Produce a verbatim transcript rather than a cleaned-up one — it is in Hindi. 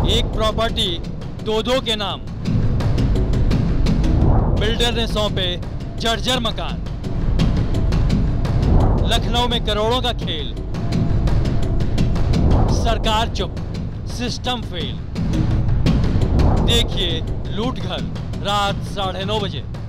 एक प्रॉपर्टी दो दो के नाम, बिल्डर ने सौंपे जर्जर मकान, लखनऊ में करोड़ों का खेल, सरकार चुप, सिस्टम फेल। देखिए लूट घर रात साढ़े नौ बजे।